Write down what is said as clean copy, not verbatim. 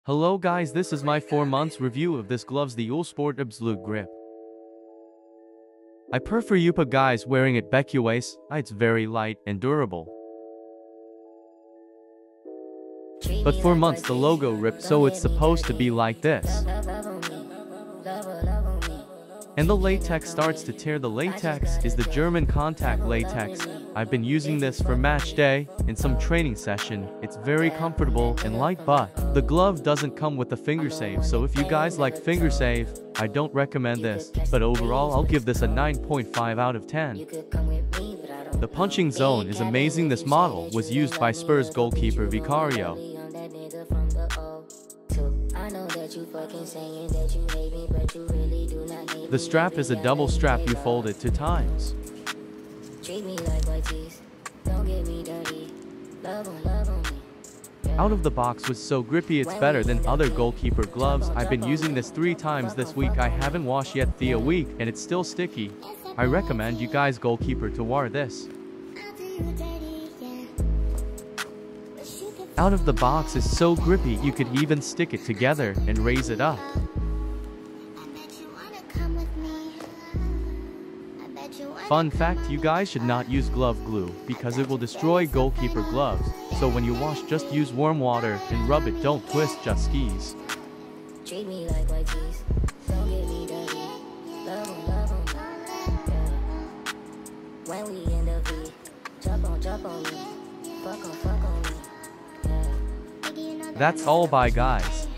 Hello guys, this is my 4 months review of this gloves, the uhlsport absolute grip. I prefer you guys wearing it BQAs, it's very light and durable. But for months the logo ripped, so it's supposed to be like this. And the latex starts to tear. The latex is the German contact latex. I've been using this for match day, in some training session. It's very comfortable and light, but the glove doesn't come with the finger save, so if you guys like finger save, I don't recommend this, but overall I'll give this a 9.5 out of 10. The punching zone is amazing. This model was used by Spurs goalkeeper Vicario. The strap is a double strap, you fold it 2 times. Out of the box was so grippy, it's better than other goalkeeper gloves. I've been using this 3 times this week. I haven't washed yet a week and it's still sticky. I recommend you guys goalkeeper to wear this. Out of the box is so grippy, you could even stick it together and raise it up. Fun fact, you guys should not use glove glue because it will destroy goalkeeper gloves. So when you wash, just use warm water and rub it, don't twist, just skis. That's all, bye guys.